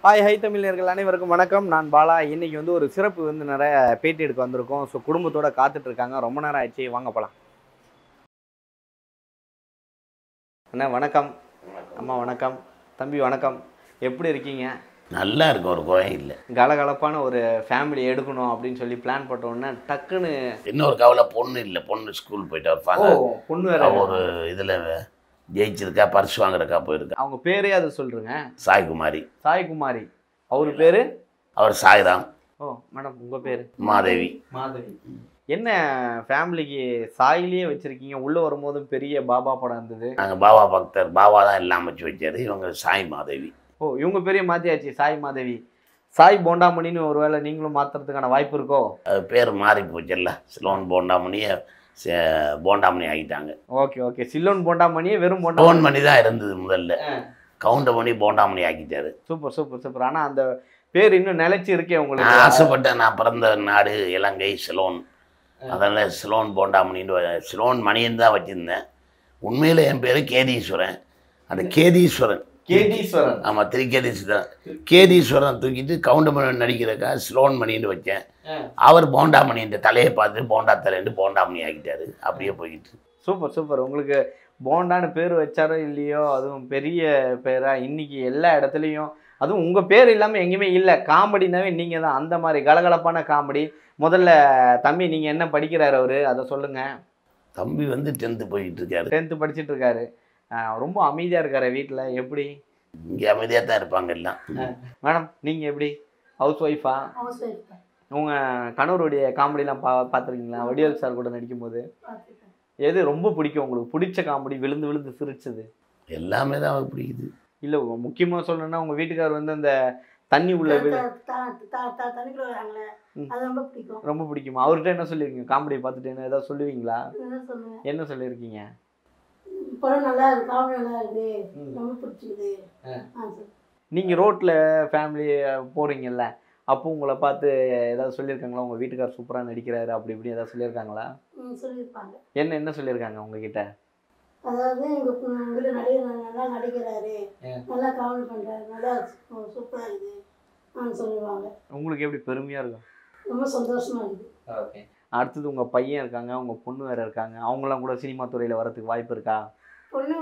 Hi தமிழர்கள் அனைவருக்கும் வணக்கம். நான் பாலா. இன்னைக்கு வந்து ஒரு சிறப்பு வந்து நிறைய பேட்டி எடுக்க வந்திருக்கோம். ஸோ குடும்பத்தோட காத்துட்டு இருக்காங்க. ரொம்ப நேரம் ஆயிடுச்சு, வாங்க போகலாம். அண்ணா வணக்கம். அம்மா வணக்கம். தம்பி வணக்கம். எப்படி இருக்கீங்க? நல்லா இருக்கும், ஒரு கோயம் இல்லை. கலகலப்பான ஒரு ஃபேமிலி எடுக்கணும் அப்படின்னு சொல்லி பிளான் போட்டோன்னே டக்குன்னு இன்னொரு கவலை, பொண்ணு இல்லை. பொண்ணு ஸ்கூல் போயிட்டு இருப்பாங்க. பொண்ணு வேற ஒரு இதில் ஜெயிச்சிருக்கா, பரிசு வாங்குறக்கா போயிருக்கா. அவங்க பேரே அதை சொல்றேங்க. சாய்குமாரி. சாய்குமாரி. அவர் பேரு? அவர் சாய்ராம். ஓ மேடம், உங்க பேரு? மாதேவி. மாதேவி. என்ன ஃபேமிலிக்கு சாயிலேயே வச்சிருக்கீங்க? உள்ள வரும்போதும் பெரிய பாபா படம் இருந்தது. நாங்கள் பாபா பக்தர். பாபா தான் எல்லாம் அமைச்சு வச்சாரு. இவங்க சாய் மாதேவி. ஓ, இவங்க பெரிய மாத்தியாச்சு, சாய் மாதேவி. சாய் போண்டாமணின்னு ஒருவேளை நீங்களும் மாத்துறதுக்கான வாய்ப்பு இருக்கோ? அது பேர் மாறி போச்சுல்ல. சிலோன் போண்டாமணியை போண்டாமணி ஆகிட்டாங்க. Okay okay. சிலோன் போண்டாமணியே வெறும் போன்மணி தான் இருந்தது முதல்ல. கவுண்டமணி போண்டாமணி ஆக்கிட்டாரு. Super super super. ஆனால் அந்த பேர் இன்னும் நிலைச்சி இருக்கே உங்களுக்கு? நான் ஆசைப்பட்டேன். நான் பிறந்த நாடு இலங்கை, சிலோன். அதனால் சிலோன் போண்டாமணின்னு சிலோன் மணின்னு தான் வச்சுருந்தேன். உண்மையில் என் பேர் கேதீஸ்வரன். அந்த கேதீஸ்வரன் கேதீஸ்வரன். ஆமாம், திருக்கேதீஸ்வரன். கேதீஸ்வரன் தூக்கிட்டு கவுண்டமணி நடிக்கிறக்கா சிலோன் மணின்னு வச்சேன். அவர் போண்டாமணின்ற தலையை பார்த்துட்டு போண்டா தலைன்னு போண்டாமணி ஆகிட்டாரு. அப்படியே போய்கிட்டு. Super super. உங்களுக்கு போண்டான்னு பேர் வச்சாரோ இல்லையோ, அதுவும் பெரிய பேராக இன்னைக்கு எல்லா இடத்துலையும், அதுவும் உங்கள் பேர் இல்லாமல் எங்கேயுமே இல்லை. காமெடினாவே நீங்கள் தான். அந்த மாதிரி கலகலப்பான காமெடி. முதல்ல தம்பி, நீங்கள் என்ன படிக்கிறாரு அவரு, அதை சொல்லுங்கள். தம்பி வந்து 10th போய்கிட்டு இருக்காரு. 10th படிச்சுட்டு இருக்காரு. ரொம்ப அமைதியாக இருக்காரு வீட்டில். எப்படி? இங்கே அமைதியாக தான் இருப்பாங்க எல்லாம். மேடம், நீங்கள் எப்படி? ஹவுஸ் ஒய்ஃபா? உங்கள் கணவருடைய காமெடிலாம் பார்த்துருக்கீங்களா? வடிவேல் சார் கூட நடிக்கும்போது எது ரொம்ப பிடிக்கும் உங்களுக்கு? பிடிச்ச காமெடி, விழுந்து விழுந்து சிரிச்சது? எல்லாமே தான் அவருக்கு பிடிக்குது. இல்லை, முக்கியமாக சொல்லணும்னா உங்கள் வீட்டுக்கார் வந்து அந்த தண்ணி உள்ள ரொம்ப பிடிக்குமா? அவர்கிட்ட என்ன சொல்லியிருக்கீங்க? காமெடியை பார்த்துட்டு என்ன ஏதாவது சொல்லுவீங்களா? என்ன சொல்லியிருக்கீங்க? நீங்கள் ரோட்டில் ஃபேமிலி போகிறீங்கல்ல, அப்போ உங்களை பார்த்து ஏதாவது சொல்லியிருக்காங்களா? உங்கள் வீட்டுக்கார் சூப்பராக நடிக்கிறாரு அப்படி இப்படி ஏதாவது சொல்லியிருக்காங்களா? சொல்லியிருப்பாங்க. என்ன சொல்லியிருக்காங்க உங்ககிட்ட? அதாவது எங்கள் வீட்டில் நடிகர் நல்லா நடிக்கிறாரு, நல்லா காமெடி பண்ணுறாரு, நல்லா சூப்பராக இருக்குது சொல்லுவாங்க. உங்களுக்கு எப்படி பெருமையாக இருக்கும்? ரொம்ப சந்தோஷமாக இருக்குது. ஓகே. அடுத்தது உங்கள் பையன் இருக்காங்க, உங்கள் பொண்ணு வேறு இருக்காங்க. அவங்களாம் கூட சினிமா துறையில் வரதுக்கு வாய்ப்பு இருக்கா? பொண்ணு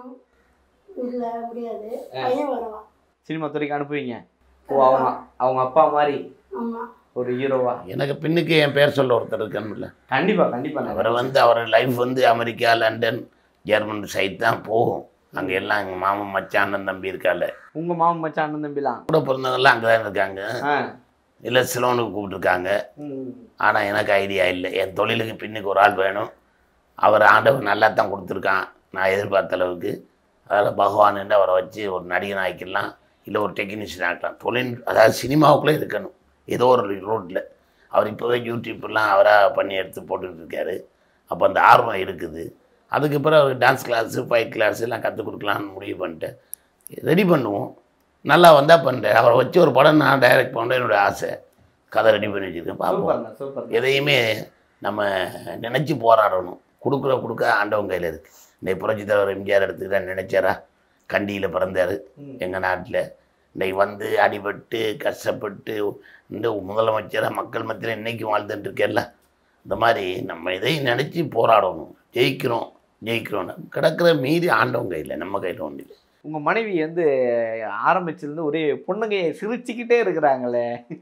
இல்லை, முடியாது. பையன் வருவான். சினிமா துறைக்கு அனுப்புவீங்க? ஓ, அவங்க அப்பா மாதிரி ஒரு ஹீரோவா? எனக்கு பின்னுக்கு என் பேர் சொல்ல ஒருத்தர் இருக்கணும்ல. கண்டிப்பாக கண்டிப்பாக. அவரை வந்து அவர் லைஃப் வந்து அமெரிக்கா, லண்டன், ஜெர்மன் சைட் தான் போகும். அங்கே எல்லாம் எங்கள் மாமன் மச்சான் அண்ணன் தம்பி இருக்கால. உங்கள் மாமன் மச்சான் அண்ணன் தம்பிலாம் கூட பிறந்தவங்கெல்லாம் அங்கே தான் இருக்காங்க. இல்லை, சிலோனுக்கு கூப்பிட்டுருக்காங்க. ஆனால் எனக்கு ஐடியா இல்லை. என் தொழிலுக்கு பின்னுக்கு ஒரு ஆள் வேணும். அவர் ஆண்டவர் நல்லா தான் கொடுத்துருக்கான், நான் எதிர்பார்த்த அளவுக்கு. அதில் பகவான் அவரை வச்சு ஒரு நடிகன் ஆக்கிடலாம், இல்லை ஒரு டெக்னீஷியன் ஆக்கலாம். தொழில் அதாவது சினிமாவுக்குள்ளே இருக்கணும் ஏதோ ஒரு ரோட்டில். அவர் இப்போவே யூடியூப்லாம் அவராக பண்ணி எடுத்து போட்டுக்கிட்டு இருக்காரு. அப்போ அந்த ஆர்வம் இருக்குது. அதுக்கு பிறகு அவர் டான்ஸ் கிளாஸு, ஃபைட் கிளாஸு எல்லாம் கற்றுக் கொடுக்கலான்னு முடிவு பண்ணிட்டேன். ரெடி பண்ணுவோம், நல்லா வந்தால் பண்ணுறேன். அவரை வச்சு ஒரு படம் நான் டைரக்ட் பண்ணுறேன், என்னோடய ஆசை. கதை ரெடி பண்ணி வச்சுருக்கேன், பார்ப்போம். எதையுமே நம்ம நினச்சி போராடணும். கொடுக்க ஆண்டவன் கையில் இருக்குது. இன்றைக்கு புரட்சி தலைவர் எம்ஜிஆர் எடுத்துக்கிட்டா நினைச்சாரா? கண்டியில் பிறந்தார் எங்கள் நாட்டில். இன்றைக்கி வந்து அடிபட்டு கஷ்டப்பட்டு இந்த முதலமைச்சராக மக்கள் மத்தியில் இன்றைக்கும் வாழ்ந்துட்டு இருக்கேல்ல. இந்த மாதிரி நம்ம இதையும் நினச்சி போராடணும். ஜெயிக்கிறோம் கிடக்கிற மீறி ஆண்டவன் கையில், நம்ம கையில் ஒன்று இல்லை. உங்கள் மனைவி வந்து ஆரம்பிச்சிருந்து ஒரே பொண்ணுங்கையை சிரிச்சுக்கிட்டே இருக்கிறாங்களே,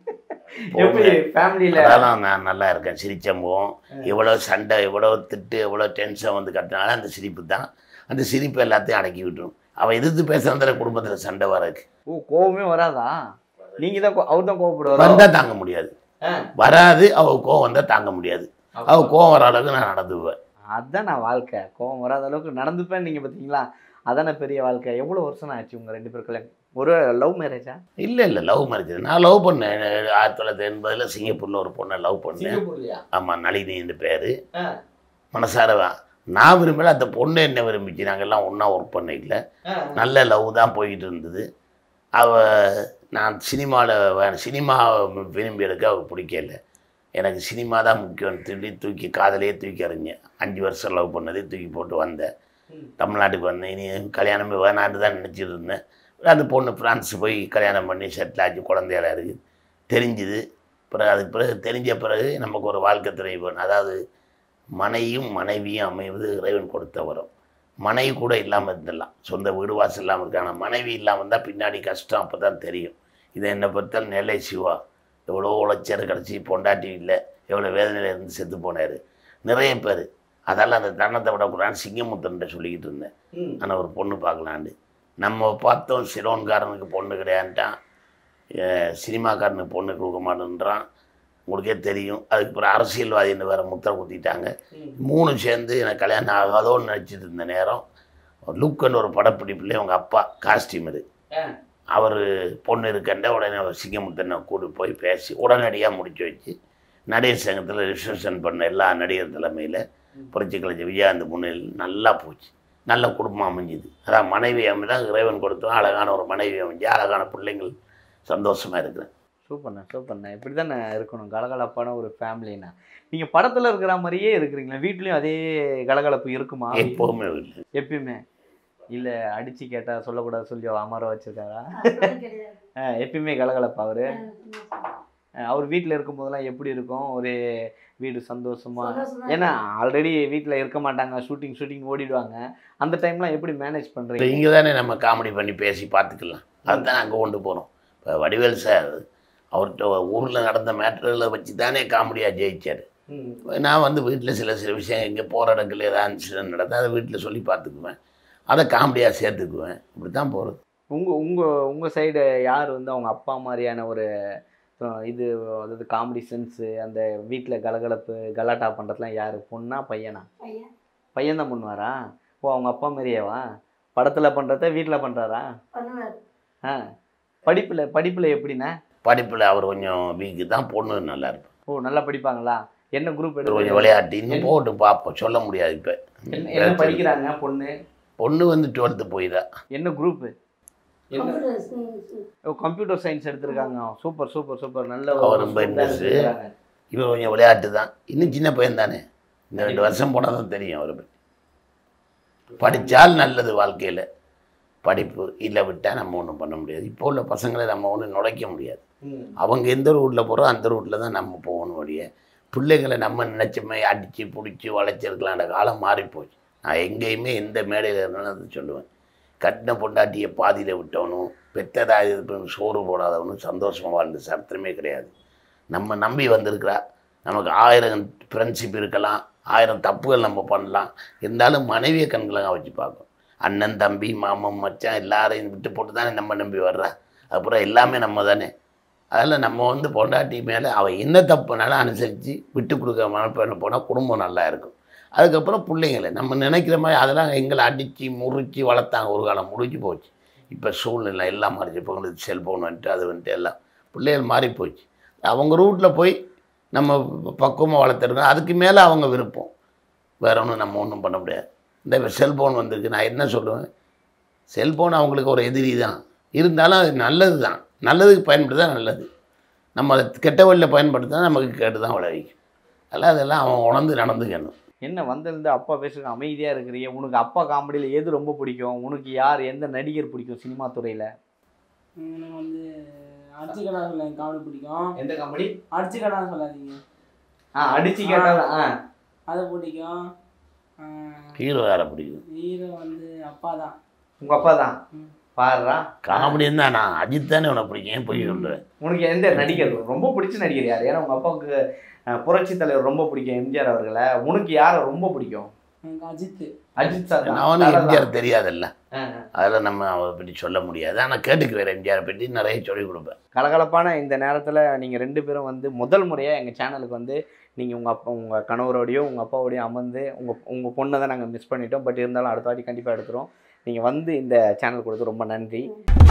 எப்படி ஃபேமிலியில்? அதெல்லாம் நான் நல்லா இருக்கேன். சிரிச்சம்போம் எவ்வளோ சண்டை, எவ்வளோ திட்டு, எவ்வளோ டென்ஷன் வந்து கட்டினாலும் அந்த சிரிப்பு தான். அந்த சிரிப்பு எல்லாத்தையும் அடக்கி விட்டுரும். அவள் எதிர்த்து பேசுகிற குடும்பத்தில் சண்டை வராது. ஓ, கோவமே வராதா? நீங்கள் தான் அவர் தான் கோவப்படுவார். வந்தால் தாங்க முடியாது, வராது. அவள் கோவம் வந்தால் தாங்க முடியாது. அவள் கோவம் வர அளவுக்கு நான் நடந்துவேன். அதுதான் நான் வாழ்க்கை. கோவம் வராத அளவுக்கு நடந்துப்பேன். நீங்கள் பார்த்தீங்களா, அதானே பெரிய வாழ்க்கை. எவ்வளோ வருஷம் ஆச்சு உங்கள் 2 பேர் கல்யாணம்? ஒரு லவ் மேரேஜா? இல்லை, லவ் மேரேஜ். நான் லவ் பண்ணேன் 1980 சிங்கப்பூரில் ஒரு பொண்ணை லவ் பண்ணேன். ஆமாம், நளினி என்று பேர். மனசாரவா நான் விரும்பல, அந்த பொண்ணு என்ன விரும்பிச்சு. நாங்கள் எல்லாம் ஒன்றா ஒர்க் பண்ண இல்லை. நல்ல லவ் தான் போய்கிட்டு இருந்தது. நான் சினிமா விரும்பி எடுக்க அவருக்கு பிடிக்கல. எனக்கு சினிமா தான் முக்கியம். தூக்கி காதலையே தூக்கி அறிஞ்சேன். 5 வருஷம் லவ் பண்ணதே தூக்கி போட்டு வந்தேன். தமிழ்நாட்டுக்கு வந்தேன். இனி கல்யாணமே வேணான்னு தான் நினச்சிட்டு இருந்தேன். அந்த பொண்ணு ஃப்ரான்ஸ் போய் கல்யாணம் பண்ணி செட்டில் ஆச்சு, குழந்தையெல்லாம் இருக்குது தெரிஞ்சுது. பிறகு அதுக்கு பிறகு தெரிஞ்ச பிறகு நமக்கு ஒரு வாழ்க்கை துணை வேணும். அதாவது மனைவியும் அமைவது இறைவன் கொடுத்த வரும். மனைவி கூட இல்லாமல் இருந்துடலாம், சொந்த வீடு வாசல் இல்லாமல் இருக்காங்க. மனைவி இல்லாமல் இருந்தால் பின்னாடி கஷ்டம் அப்போ தான் தெரியும். இதை என்னை பொறுத்தால் நெல்லை சிவா எவ்வளோ உழைச்சார், கிடச்சி பொண்டாட்டி இல்லை, எவ்வளோ வேதனையில் இருந்து செத்து போனார் நிறைய பேர். அதெல்லாம் அந்த தருணத்தை விடக்கூடாதுன்னு சிங்கமுத்தன்ட்ட சொல்லிக்கிட்டு இருந்தேன். ஆனால் ஒரு பொண்ணு பார்க்கலான்னு நம்ம பார்த்தோம். சிலோன்காரனுக்கு பொண்ணு கிடையாதுட்டான், சினிமாக்காரனுக்கு பொண்ணு கொடுக்க மாட்டேன்றான். உங்களுக்கே தெரியும். அதுக்கப்புறம் அரசியல்வாதின்னு வேறு முத்திரை குத்திட்டாங்க. 3 சேர்ந்து எனக்கு கல்யாணம் ஆகாதோன்னு நினச்சிட்டு இருந்த நேரம் லுக்குன்னு ஒரு படப்பிடிப்புலேயே அவங்க அப்பா காஸ்டியூமரு அவர் பொண்ணு இருக்கண்ட உடனே அவர் சிங்கமுத்தனை கூட்டிட்டு போய் பேசி உடனடியாக முடிச்சு வச்சு நடிகர் சங்கத்தில் ரிசப்ஷன் பண்ண எல்லா நடிகர் தலைமையில் புரட்சி கலைஞர் விஜயகாந்த் முன்னிலையில் நல்லா போச்சு. நல்ல குடும்பம் அமைஞ்சுது. அதான் மனைவி அமைதான் இறைவன் கொடுத்தோம். அழகான ஒரு மனைவி அமைஞ்சு அழகான பிள்ளைங்கள் சந்தோஷமாக இருக்கிறேன். சூப்பர்ண்ணா இப்படி தானே இருக்கணும், கலகலப்பான ஒரு ஃபேமிலினா. நீங்கள் படத்தில் இருக்கிற மாதிரியே இருக்கிறீங்களா? வீட்லேயும் அதே கலகலப்பு இருக்குமா? எப்போவுமே இல்லை. எப்பயுமே இல்லை அடித்து கேட்டால் சொல்லக்கூடாது சொல்லி அமர வச்சுருக்காரா? எப்பயுமே கலகலப்பா அவர் வீட்டில் இருக்கும்போதெல்லாம் எப்படி இருக்கும்? ஒரு வீடு சந்தோஷமா? ஏன்னா ஆல்ரெடி வீட்டில் இருக்க மாட்டாங்க, ஷூட்டிங் ஓடிடுவாங்க. அந்த டைம்லாம் எப்படி மேனேஜ் பண்ணுறீங்க? இங்கே தானே நம்ம காமெடி பண்ணி பேசி பார்த்துக்கலாம். அதுதான் அங்கே கொண்டு போகிறோம். இப்போ வடிவேல் சார் அவர்கிட்ட ஊரில் நடந்த மேட்டர்களை வச்சு தானே காமெடியாக ஜெயிச்சார். நான் வந்து வீட்டில் சில விஷயம் இங்கே போகிற இடத்துல ஏதாவது இன்சிடென்ட் நடந்தால் அதை வீட்டில் சொல்லி பார்த்துக்குவேன், அதை காமெடியாக சேர்த்துக்குவேன். இப்படி தான் போகிறது. உங்கள் சைடு யார் வந்து அவங்க அப்பா மாதிரியான ஒரு இது, அதாவது காமெடி சென்ஸு, அந்த வீட்டில் கலகலப்பு கலாட்டா பண்ணுறதுலாம் யார்? பொண்ணா பையனா? பையன் தான் பண்ணுவாரா? ஓ, அவங்க அப்பா மாதிரியாவா? படத்தில் பண்ணுறத வீட்டில் பண்ணுறாரா? படிப்பில் எப்படின்னா? படிப்பில் அவர் கொஞ்சம் வீக்கு தான், பொண்ணு நல்லா இருப்பேன். ஓ, நல்லா படிப்பாங்களா? என்ன குரூப் எடுத்து? கொஞ்சம் விளையாட்டு இன்னும் போட்டு பார்ப்போம், சொல்ல முடியாது. இப்போ என்ன படிக்கிறாங்க? பொண்ணு வந்து 12th போயிடா. என்ன குரூப்பு? கம்ப்யூட்டர் சயின்ஸ் எடுத்திருக்காங்க. சூப்பர். நல்ல அவர் ரொம்ப இன்ட்ரெஸ்ட். இவர் கொஞ்சம் விளையாட்டு தான், இன்னும் சின்ன பையன் தானே. இந்த 2 வருஷம் போனால் தான் தெரியும் அவரை பற்றி. படித்தால் நல்லது வாழ்க்கையில், படிப்பு இல்லை விட்டால் நம்ம ஒன்றும் பண்ண முடியாது. இப்போ உள்ள பசங்களை நம்ம ஒன்றும் நுழைக்க முடியாது. அவங்க எந்த ரூட்டில் போகிறோம் அந்த ரூட்டில் தான் நம்ம போகணும். வழிய பிள்ளைகளை நம்ம நினச்சமே அடித்து பிடிச்சி வளைச்சிருக்கலான்ற காலம் மாறிப்போச்சு. நான் எங்கேயுமே எந்த மேடையில் இருந்தாலும் அதை சொல்லுவேன். கட்டின பொண்டாட்டியை பாதியில் விட்டவனும், பெற்றதாக சோறு போடாதவனும் சந்தோஷமாக வாழ்ந்த சரித்திரமே கிடையாது. நம்ம நம்பி வந்திருக்கிறா. நமக்கு 1000 ஃப்ரெண்ட்ஷிப் இருக்கலாம், 1000 தப்புகள் நம்ம பண்ணலாம். இருந்தாலும் மனைவியை கண்களாக வச்சு பார்க்கணும். அண்ணன் தம்பி மாமன் மச்சான் எல்லாரையும் விட்டு போட்டு தானே நம்ம நம்பி வர்றா. அப்புறம் எல்லாமே நம்ம தானே. அதில் நம்ம வந்து பொண்டாட்டி மேலே அவள் என்ன தப்புனாலும் அனுசரித்து விட்டு கொடுக்குற மனப்பெண்ணை போனால் குடும்பம் நல்லா இருக்கும். அதுக்கப்புறம் பிள்ளைங்களை நம்ம நினைக்கிற மாதிரி அதெல்லாம் எங்களை அடித்து முறித்து வளர்த்தாங்க. ஒரு காலம் முடிஞ்சு போச்சு. இப்போ சூழ்நிலை எல்லாம் மாறிச்சு. இப்போ உங்களுக்கு செல்ஃபோன் வந்துட்டு அது வந்துட்டு எல்லாம் பிள்ளைகள் மாறி போச்சு. அவங்க ரூட்டில் போய் நம்ம பக்குவமாக வளர்த்துருக்கோம். அதுக்கு மேலே அவங்க விருப்பம், வேற ஒன்றும் நம்ம ஒன்றும் பண்ண முடியாது. இந்த செல்ஃபோன் வந்திருக்கு, நான் என்ன சொல்லுவேன், செல்ஃபோன் அவங்களுக்கு ஒரு எதிரி தான். இருந்தாலும் அது நல்லது தான், நல்லதுக்கு பயன்படுத்தா நல்லது. நம்ம அதை கெட்ட வழியில் பயன்படுத்தினா நமக்கு கேட்டு தான் விளைவிக்கும். அதெல்லாம் அவன் உணர்ந்து நடந்துக்கணும். என்ன வந்திருந்து அப்பா பேசுகிற அமைதியாக இருக்கிறீங்க? உனக்கு அப்பா காமெடியில் எது ரொம்ப பிடிக்கும்? உனக்கு யார், எந்த நடிகர் பிடிக்கும் சினிமா துறையில்? எனக்கு வந்து அடிச்சு கடா சொல்ல காமெடி பிடிக்கும். எந்த காமெடி? அடிச்சு கடா சொல்லாதீங்க. அடிச்சு கேட்டால் அது பிடிக்கும். ஹீரோ யாரை பிடிக்கும்? ஹீரோ வந்து அப்பா தான். உங்கள் அப்பா தான் பாடுறா காமெடி தான். நான் அஜித் தானே உனக்கு பிடிக்கும் போய் சொல்லுவேன். உனக்கு எந்த நடிகர் ரொம்ப பிடிச்ச நடிகர் யார்? ஏன்னா உங்கள் அப்பாவுக்கு புரட்சி தலைவர் ரொம்ப பிடிக்கும், எம்ஜிஆர் அவர்களை. உனக்கு யாரை ரொம்ப பிடிக்கும்? எனக்கு அஜித் சார். அவனுக்கு எம்ஜிஆர் தெரியாதுல்ல, அதெல்லாம் நம்ம அவரை பற்றி சொல்ல முடியாது. ஆனால் கேட்டுக்குவேன், எம்ஜிஆரை பற்றி நிறைய சொல்லிக் கொடுப்பேன். கலகலப்பான இந்த நேரத்தில் நீங்கள் 2 பேரும் வந்து முதல் முறையாக எங்கள் சேனலுக்கு வந்து நீங்கள் உங்கள் கணவரோடையோ உங்கள் அப்பாவோடையோ அமர்ந்து உங்கள் பொண்ணை தான் நாங்கள் மிஸ் பண்ணிட்டோம். பட் இருந்தாலும் அடுத்த வாட்டி கண்டிப்பாக எடுத்துகிறோம். நீங்கள் வந்து இந்த சேனல் கொடுத்து ரொம்ப நன்றி.